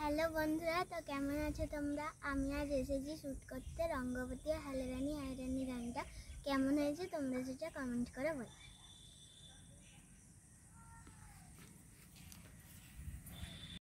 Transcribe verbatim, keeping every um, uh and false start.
Hello বন্ধুরা, তো কেমন আছো তোমরা? আমি আজ এসেছি শ্যুট করতে রঙ্গবতী হালরানি আয়রানি গানটা। কেমন হয়েছে তোমরা সেটা কমেন্ট করে বলো।